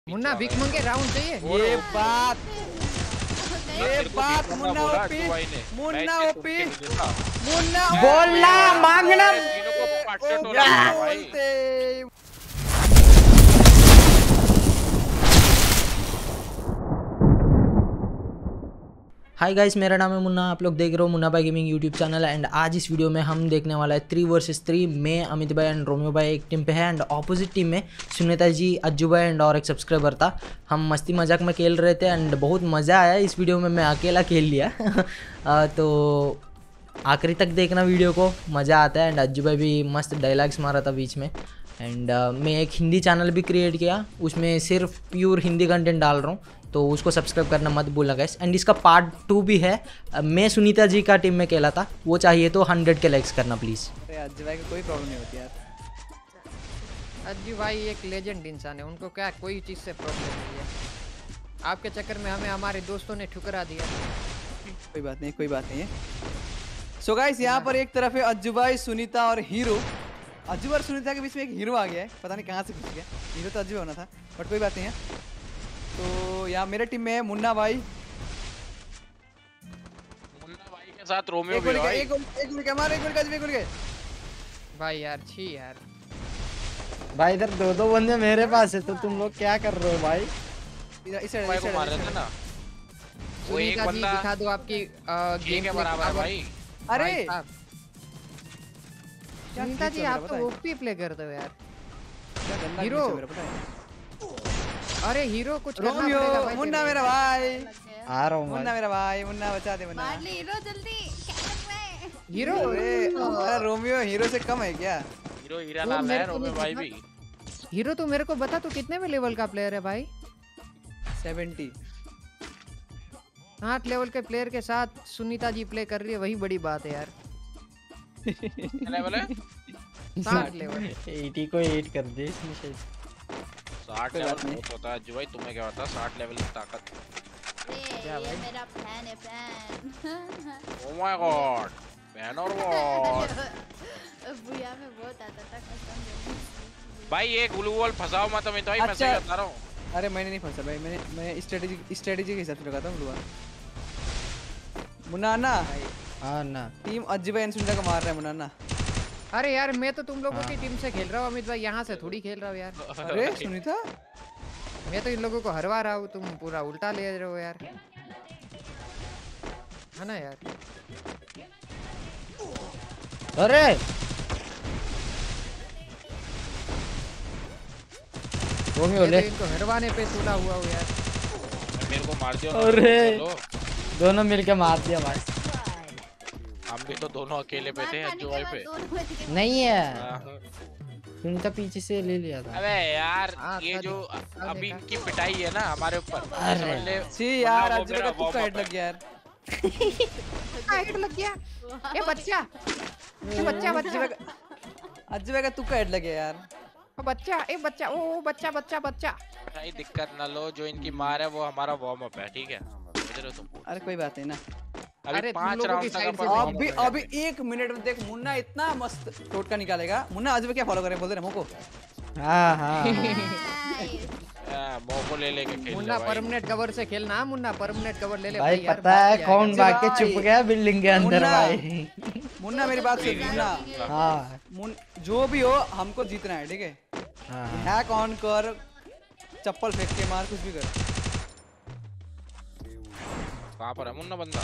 मुन्ना भीख मांगे राउंड चाहिए। ये बात मुन्ना ओपी मुन्ना बोलना मांगना बोलते। हाय गाइस, मेरा नाम है मुन्ना। आप लोग देख रहे हो मुन्ना भाई गेमिंग यूट्यूब चैनल। एंड आज इस वीडियो में हम देखने वाला है 3 वर्सेस 3 में अमित भाई एंड रोमियो भाई एक टीम पे है एंड ऑपोजिट टीम में सुनीता जी, अज्जू भाई एंड और एक सब्सक्राइबर था। हम मस्ती मजाक में खेल रहे थे एंड बहुत मज़ा आया। इस वीडियो में मैं अकेला खेल लिया तो आखिरी तक देखना वीडियो को, मज़ा आता है। एंड अज्जू भाई भी मस्त डायलॉग्स मारा था बीच में। एंड मैं एक हिंदी चैनल भी क्रिएट किया, उसमें सिर्फ प्योर हिंदी कंटेंट डाल रहा हूँ, तो उसको सब्सक्राइब करना मत भूलना गाइस। एंड इसका पार्ट 2 भी है। मैं सुनीता जी का टीम में खेला था, वो चाहिए तो 100 के लाइक्स करना प्लीज़। अरे अज्जू भाई को कोई प्रॉब्लम नहीं होती यार। अज्जू भाई एक लेजेंड इंसान है, उनको क्या कोई चीज़ से प्रॉब्लम नहीं है। आपके चक्कर में हमें हमारे दोस्तों ने ठुकरा दिया। कोई बात नहीं, कोई बात नहीं है। सो गाइस, यहाँ पर एक तरफ है अज्जू भाई, सुनीता और हीरो। अज्जू और सुनीता के बीच में एक हीरो आ गया है, पता नहीं कहाँ से घुस गया। हीरो तो अज्जू होना था, बट कोई बात नहीं है। तो यहाँ मेरे टीम में है मुन्ना भाई के साथ रोमियो भी है। एक गोल के मार, एक गोल के भाई यार छी यार। भाई इधर दो बंदे मेरे पास है, तो तुम लोग क्या कर रहे हो भाई? इस भाई को मार रहे थे ना, वो एक बंदा दिखा दो आपकी गेम के बराबर है भाई। अरे सुनीता जी, आप तो ओपी प्ले करते हो यार। हीरो, अरे हीरो कुछ करना पड़ेगा भाई। मुन्ना मेरा भाई आ रहा हूँ। मुन्ना मेरा भाई, मुन्ना बचा दे। मुन्ना मार ले हीरो जल्दी। हीरो, अरे रोमियो हीरो से कम है क्या? हीरो हीरा नाम है, रोमियो भाई भी। हीरो तू मेरे को बता, तू कितने में लेवल का प्लेयर है भाई? 70। 8 लेवल के प्लेयर के साथ सुनीता जी प्ले कर रही है, वही बड़ी बात है यार। लेवल है 60 लेवल। 80 को 8 कर दे इसमें शायद। 60 लेवल बहुत होता है अज्जू भाई, तुम्हें क्या पता 60 लेवल की ताकत। ये मेरा फैन है, fan. Oh my God, fan और व्हाट। बुया में बहुत आता था कसम से। भाई ये ग्लू वॉल फंसाओ मत, मैं तो ही मैं सही बता रहा हूं। अरे मैंने नहीं फंसा भाई, मैं स्ट्रेटजी के हिसाब से लगाता हूं ग्लू। मुन्ना ना, हां ना, टीम अज्जू भाई सुनीता को मार रहा है। मुन्ना ना, अरे यार मैं तो तुम लोगों की टीम से खेल रहा हूँ अमित भाई, यहाँ से थोड़ी खेल रहा हूँ यार। अरे सुनीता, मैं तो इन लोगों को हरवा रहा हूँ, तुम पूरा उल्टा ले रहे हो यार, है ना यार। अरे रोमियो ले, इनको हरवाने पे तुला हुआ हूँ यार। मेरे को मार दियो। अरे दोनों मिलके मार दिया भाई। हम भी तो दोनों अकेले पे थे अज्जू भाई पे। नहीं है, सुनीता पीछे से ले लिया था। अबे यार ये जो अभी की पिटाई है ना हमारे ऊपर, अरे सी यार अज्जू भाई का तुक्का हेड लग गया यार। हेड लग गया ये बच्चा, ये बच्चा अज्जू भाई का तुक्का हेड लग गया यार। बच्चा, एक बच्चा, ओ बच्चा बच्चा बच्चा। भाई दिक्कत ना लो, जो इनकी मार है वो हमारा वार्म अप है, ठीक है? समझ रहे हो तुम? अरे कोई बात नहीं ना। अरे 5 राउंड तक अभी 1 मिनट में देख मुन्ना इतना मस्त टोटका निकालेगा। मुन्ना अज्जू भाई क्या फॉलो करे बोल रहे मोको। हां हां मोको ले लेके खेल। मुन्ना परमानेंट कवर से खेलना, मुन्ना परमानेंट कवर ले ले भाई। पता है कौन भाग के छुप गया बिल्डिंग के अंदर भाई? मुन्ना मेरी बात सुन। मुन्ना हाँ, जो भी हो हमको जीतना है, ठीक है? हैक ऑन कर, चप्पल फेंक के मार, कुछ भी कर। कहाँ पर है मुन्ना बंदा?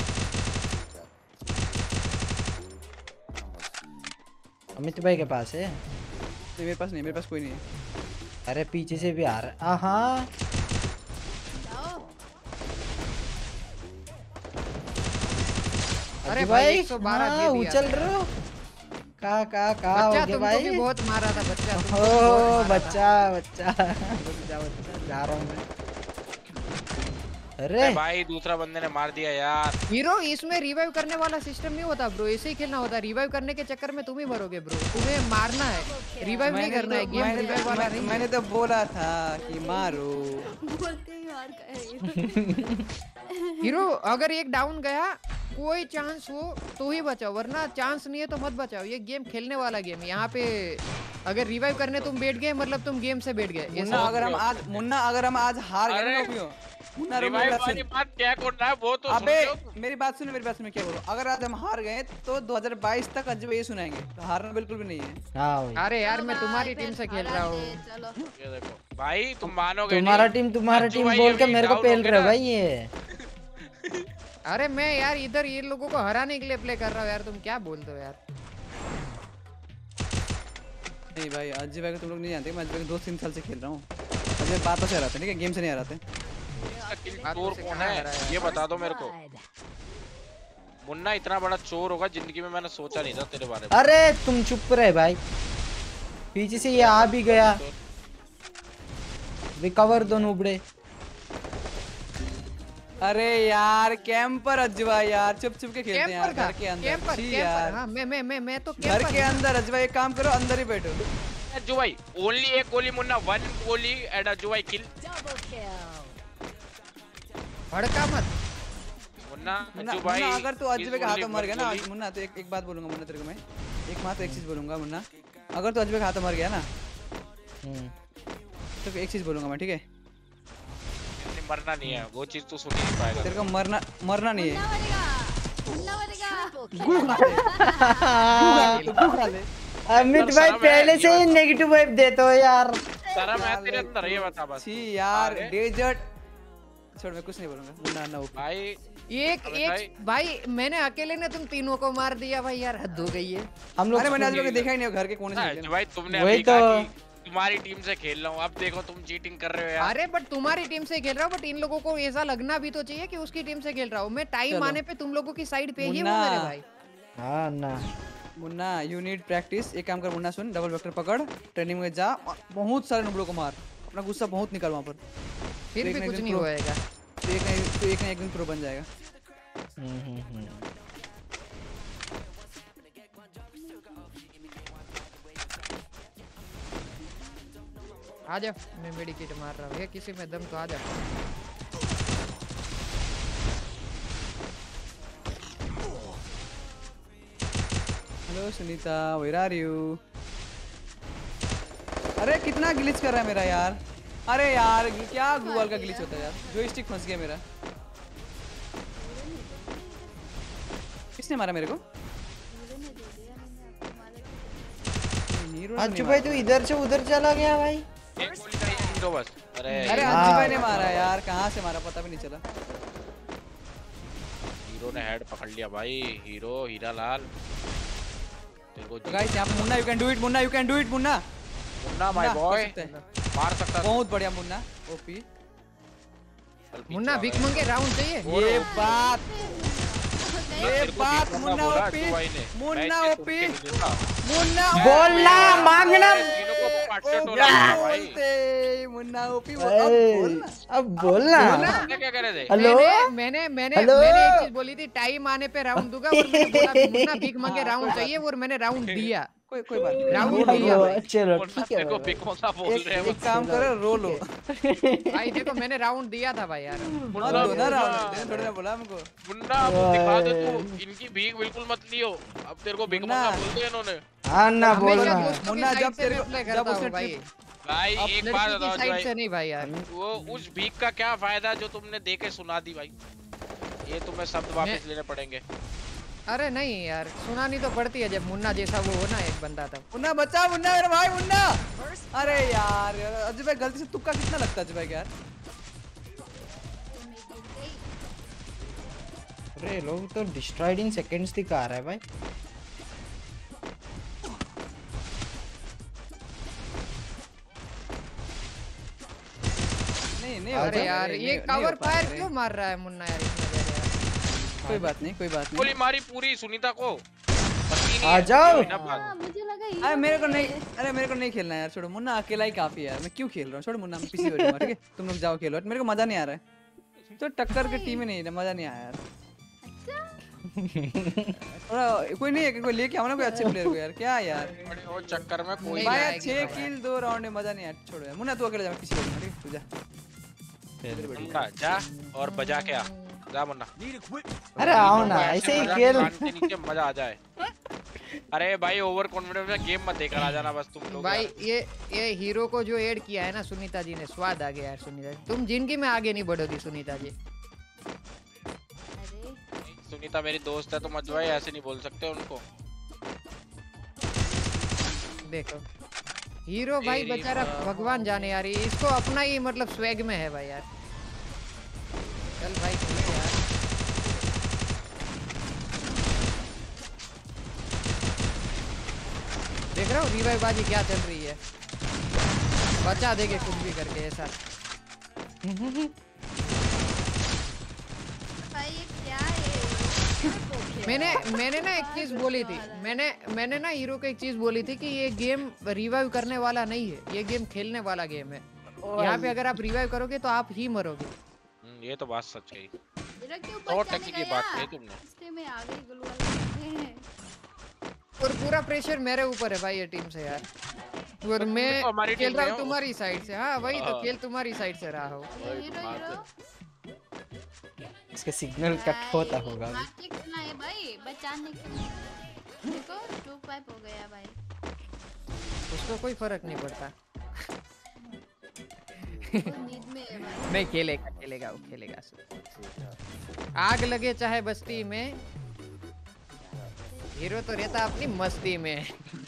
अमित भाई के पास है। नहीं मेरे पास नहीं, मेरे पास कोई नहीं है। अरे पीछे से भी आ रहा है। हाँ अरे भाई 112 उछल रहे हो। कहाँ हो गया भाई? भी बहुत मारा था बच्चा। ओ बच्चा बच्चा जा रहा हूँ मैं। अरे भाई दूसरा बंदे ने मार दिया यार। हीरो, इसमें रिवाइव करने वाला सिस्टम नहीं होता ब्रो, ऐसे ही खेलना होता। रिवाइव करने के चक्कर में तुम ही मरोगे ब्रो, तुम्हें मारना है, रिवाइव नहीं करना है। गेम रिवाइव वाला नहीं। मैंने तो बोला था कि मारो। बोलते ही मार गए। हीरो अगर एक डाउन गया, कोई चांस हो तो ही बचाओ, वरना चांस नहीं है तो मत बचाओ। ये गेम खेलने वाला गेम है, यहाँ पे अगर रिवाइव करने तुम बैठ गए मतलब तुम गेम से बैठ गए। मुन्ना अगर हम आज हार गए ना क्यों मुन्ना रिवाइव वाली बात क्या करना है वो तो सुन अबे लो। मेरी बात सुनो मैं क्या बोलूं। अगर आज हम हार गए तो 2022 तक अजूबा ये सुनाएंगे, तो हारना बिल्कुल भी नहीं है। हाँ भाई अरे यार मैं तुम्हारी टीम से खेल रहा हूँ। चलो ये देखो भाई तुम मानोगे तुम्हारा नहीं। टीम भाई बोल के अभी मेरे को डाउन पेल हो गया रहे हो ना। भाई ये। अरे मैं यार इधर ये लोगों को हराने के लिए प्ले कर रहा हूँ यार, तुम क्या बोलते हो यार। नहीं भाई अजय भाई को तुम लोग नहीं जानते, मैं अजय भाई को 2-3 साल से खेल रहा हूँ। अजय बातों से हराते हैं, ठीक है, गेम से नहीं हराते। चोर कौन है ये बता दो मेरे को। मुन्ना इतना बड़ा चोर होगा जिंदगी में मैंने सोचा नहीं था तेरे बारे में। अरे तुम चुप रहे भाई, पीछे से ये आ भी गया। रिकवर दो नुबड़े। अरे यार कैंपर अजवा यार, चुप चुप के खेलते हैं यार घर के अंदर। कैंपर छी यार हाँ मैं तो घर के अंदर अजवा एक काम करो, अंदर ही बैठो। अज्जू भाई ओनली एक गोली मुन्ना, 1 गोली एंड अज्जू भाई किल। भड़का मत मुन्ना मुन्ना अज्जू भाई अगर तू अजय का हाथों मर गया ना गोली। मुन्ना, तो एक बात बोलूंगा मुन्ना तेरे को मैं, एक चीज बोलूंगा मुन्ना, अगर तू अजय का हाथों मर गया ना तो एक चीज बोलूंगा मैं, ठीक है, मरना नहीं है वो चीज तू सुन ही नहीं पाएगा। तेरे को मरना नहीं है। मुन्ना मरेगा तू खा ले। अमित भाई पहले से ही नेगेटिव वाइब देते हो यार। शर्म है तेरे अंदर ये बता बस। छी यार डेजर्ट छोड़, मैं कुछ नहीं बोलूंगा मुन्ना ना ओपी। भाई एक भाई मैंने अकेले ने तुम तीनों को मार दिया भाई यार, हद हो गई है। हम लोग अरे मैंने अजय को देखा ही नहीं घर के कोने से अज्जू भाई तुमने वही अभी तो। कहा कि तुम्हारी टीम से खेल रहा हूँ, अब देखो तुम चीटिंग कर रहे हो यार। अरे बट तुम्हारी टीम से खेल रहा हूँ, बट इन लोगों को ऐसा लगना भी तो चाहिए कि उसकी टीम से खेल रहा हूँ। मैं टाइम आने पे तुम लोगों की साइड पे ही हूँ मुन्ना। मेरे भाई। हाँ ना मुन्ना यू नीड प्रैक्टिस। एक काम कर मुन्ना, सुन, डबल वेक्टर पकड़, ट्रेनिंग में जा, बहुत सारे नुबड़ों को मार, अपना गुस्सा बहुत निकाल वहाँ पर, फिर भी कुछ नहीं होएगा। तो एक ना एक दिन प्रो बन जाएगा। आ जा, मैं मेडिकेट मार रहा हूँ, ये किसी में दम तो आ जा। Hello Sunita, where are you? अरे कितना ग्लिच कर रहा है मेरा यार। अरे यार क्या गूगल का ग्लिच होता है यार, जॉयस्टिक फंस गया मेरा। किसने मारा मेरे को? अज्जू भाई तू इधर से उधर चला गया भाई। एक गोली का ही दो बस। अरे अरे अज्जू भाई ने मारा यार, कहाँ से मारा पता भी नहीं चला। हीरो ने हेड पकड़ लिया भाई, हीरो हीरा लाल तेरे को। तो गाइस यहाँ पे Munna, you can do it Munna, you can do it Munna. Munna my boy मार सकता है। बहुत बढ़िया मुन्ना ओपी। मुन्ना भीख मंगे राउंड चाहिए। ये बात मुन्ना बोला ओपी, अज्जू भाई ने। मुन्ना मैं ओपी, इसके देता। मुन्ना बोलना मांगना। तीनों को पाटे टोला भाई। बोलते मुन्ना ओपी, अब बोलना। अब बोलना। आपने क्या करे थे? हेलो मैंने हेलो? एक चीज बोली थी, टाइम आने पे राउंड दूंगा, और मैंने बोला कि मुन्ना भीख मंगे राउंड चाहिए, और मैंने राउंड दिया। कोई बात नहीं, राहुल रो लो, भैया रो लो। भाई। चलो मुन्ना ठीक है तेरे को भाई। बिकमोसा बोल रहे हैं। एक काम करो, रो लो। भाई देखो मैंने राउंड दिया था भाई यार। मत दो ना राउंड, थोड़ी ना बोला हमको। मुन्ना अब दिखा दे तू, इनकी भीख बिल्कुल मत लियो। अब तेरे को बिकमोसा मुन्ना। बोल दिया इन्होंने। हाँ ना हमेशा बोलना। दोस्तों की मुन्ना, साइड जब से तेरे मैं को- play जब करता उसने हूँ भाई। भाई एक बात लड़की की बताओ साइड भाई, से नहीं भाई यार। वो उस भीख का क्या फायदा जो तुमने दे के सुना दी भाई। ये तुम्हें शब्द वापस लेने पड़ेंगे। अरे नहीं यार, सुनानी तो पड़ती है जब मुन्ना जैसा वो हो ना एक बंदा तब। मुन्ना बचा, मुन्ना मेरा भाई मुन्ना। अरे यार अजय भाई गलती से तुक्का कितना लगता है अजय भाई यार। अरे लोग तो डिस्ट्रॉयड इन सेकंड्स दिखा रहा है भाई। नहीं अरे यार ये कवर फायर क्यों मार रहा है मुन्ना यार इतना देर यार। कोई बात नहीं। गोली मारी पूरी सुनीता को। आ जाओ। मुझे लगा अरे मेरे को नहीं खेलना यार, छोड़ो मुन्ना अकेला ही काफी है यार, मैं क्यों खेल रहा हूँ, छोड़ो मुन्ना, मैं पीछे बैठूंगा, ठीक है, तुम लोग जाओ खेलो, मेरे को मजा नहीं आ रहा है, तो टक्कर की टीम ही नहीं है, मजा नहीं आया यार। थोड़ा कोई नहीं है, कोई लेके आओ ना कोई अच्छे प्लेयर को यार, क्या यार वो चक्कर में कोई नहीं भाई आएगी 6 भाई। किल 2 राउंड में मजा नहीं आया, छोड़ो यार मुन्ना, तू अकेले जा, मैं पीछे बैठूंगा, ठीक है, तू जा। मुन्ना जा और बजा के आ। जा मुन्ना। अरे आओ ना, ऐसे ही खेल। नीचे मजा आ जाए। अरे भाई ओवर कॉन्फिडेंस में गेम मत देकर आ जाना बस तुम लोग भाई यार। ये हीरो को जो ऐड किया है ना सुनीता जी ने, स्वाद आ गया यार सुनीता जी। तुम जिंदगी में आगे नहीं बढ़ोगी सुनीता जी। अरे सुनीता मेरी दोस्त है, तुम अजय ऐसे नहीं बोल सकते उनको। देखो हीरो भाई तेरी बेचारा भगवान जाने यार, इसको अपना ही मतलब स्वैग में है भाई यार। चल भाई खेलो यार। देख रहे हो रिवाइव बाजी क्या चल रही है, बचा देंगे कुछ भी करके ऐसा। भाई ये क्या है? मैंने ना एक चीज बोली थी, मैंने ना हीरो को एक चीज बोली थी कि ये गेम रिवाइव करने वाला नहीं है, ये गेम खेलने वाला गेम है। यहाँ पे अगर आप रिवाइव करोगे तो आप ही मरोगे। ये तो बात सच कही। मेरा क्यों 100% की बात कही तुमने। रास्ते में आ गई गुलवाल। और पूरा प्रेशर मेरे ऊपर है भाई ये टीम से यार। और तुम मैं तो हमारी खेल टीम रहा में हूँ हो। तुम्हारी साइड से। हाँ वही तो हाँ। खेल तुम्हारी साइड से रहा हो। हीरो हीरो इसका सिग्नल कट होता होगा। मार्केट करना है भाई, बचाने के लिए। देखो 2-5 हो गया भाई। उसको कोई फर्क नहीं पड़ता। वो नींद में है भाई। नहीं खेलेगा वो खेलेगा। आग लगे चाहे बस्ती में, हीरो तो रहता अपनी मस्ती में।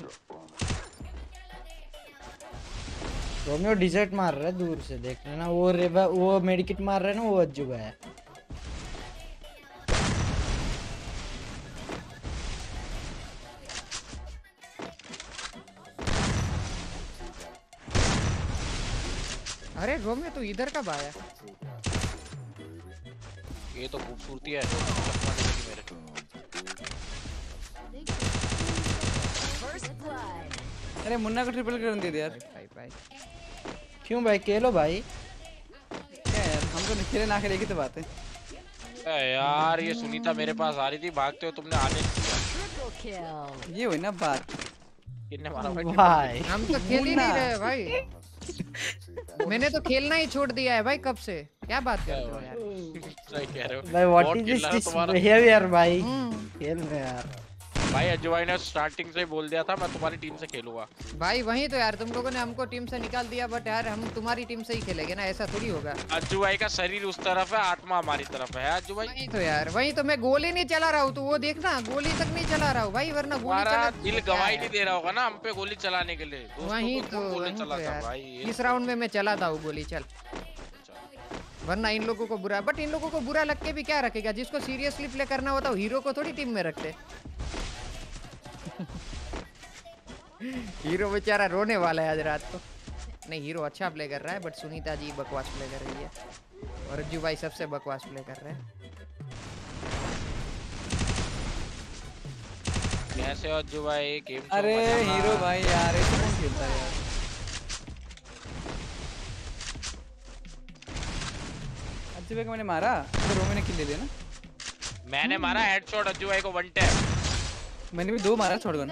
रोमियो डिजर्ट मार रहा है दूर से, देख लेना। वो मेडिकेट मार रहा है ना, वो अज्जुबा है। अरे रोमियो तू इधर कब आया? ये तो खूबसूरती है चकमा देगी मेरे। अरे मुन्ना को ट्रिपल कर दे दे यार। भाई भाई क्यों भाई, खेलो भाई। क्या यार, हम तो खेले ना खेले की तो बात है। यार ये सुनीता मेरे पास आ रही थी, भागते हो तुमने आने नहीं दिया। ये हुई ना बात। किसने मारा भाई? भाई हम तो खेल ही नहीं रहे भाई। मैंने तो खेलना ही छोड़ दिया है भाई कब से। क्या बात कर रहे हो यार? सही कह रहे हो भाई व्हाट बहुत इज खेल रहा है दिस तुम्हारा। बिहेवियर भाई? हम्म। खेल में यार। भाई अज्जू भाई ने स्टार्टिंग से ही बोल दिया था मैं तुम्हारी टीम से खेलूंगा। भाई वही तो यार, तुम लोगों ने हमको टीम से निकाल दिया, बट यार हम तुम्हारी टीम से ही खेलेंगे ना, ऐसा थोड़ी होगा। अज्जू भाई का शरीर उस तरफ है, आत्मा हमारी तरफ है अज्जू भाई। वही तो यार, वही तो मैं गोली नहीं चला रहा हूँ, तो वो देखना गोली तक नहीं चला रहा हूँ भाई, वरना गोली हमारा चला दिल गवाही नहीं दे रहा होगा ना हम पे गोली चलाने के लिए। दोस्तों वही को तो कौन गोली वही तो चलाता यार। भाई ये इस राउंड में मैं चलाता हूँ गोली, चल। वरना इन लोगों को बुरा, बट इन लोगों को बुरा लग के भी क्या रखेगा? जिसको सीरियसली प्ले करना होता है हीरो को थोड़ी टीम में रखते। हीरो बेचारा रोने वाला है आज रात को। नहीं हीरो अच्छा प्ले कर रहा है, बट सुनीता जी बकवास प्ले कर रही है और अज्जू भाई सबसे बकवास प्ले कर रहे हैं। कैसे हो अज्जू भाई? गेम शो अरे मजा हीरो भाई यार, ऐसे कौन खेलता है यार? अज्जू भाई को मैंने मारा तो रोमियो ने किल ले लिया ना। मैंने मारा हेडशॉट अज्जू भाई को 1 टैप। मैंने भी 2 मारा शॉटगन।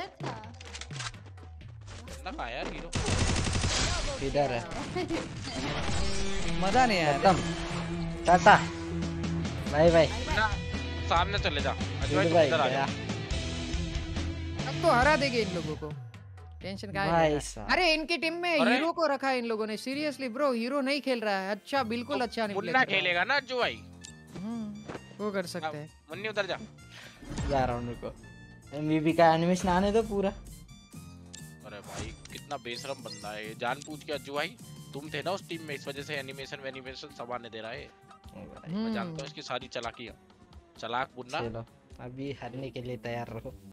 लगा यार हीरो। इधर है। मजा नहीं आया। खत्म। Tata bye bye. ना सामने चले जा अज्जू भाई, तुम भाई इधर आ गया। जा। अब तो हरा देंगे इन लोगों को, टेंशन का भाई है। साहब। अरे इनकी टीम में अरे! हीरो को रखा है इन लोगों ने, सीरियसली ब्रो हीरो नहीं खेल रहा है अच्छा, बिल्कुल अच्छा नहीं play मुन्ना कर रहा है। खेलेगा ना अज्जू भाई? वो कर सकते हैं। मुन्नी उधर जा। जा रहा हूँ रुको। एमवीपी का एनिमेशन आने दो पूरा। अरे भाई कितना बेशरम बंदा है ये, जान पूछ के अज्जू भाई तुम थे ना उस टीम में, इस वजह से एनिमेशन सब आने दे रहा है। मैं जानता हूँ इसकी सारी चालाकियां। चालाक मुन्ना। चलो अभी हारने के लिए तैयार रहो।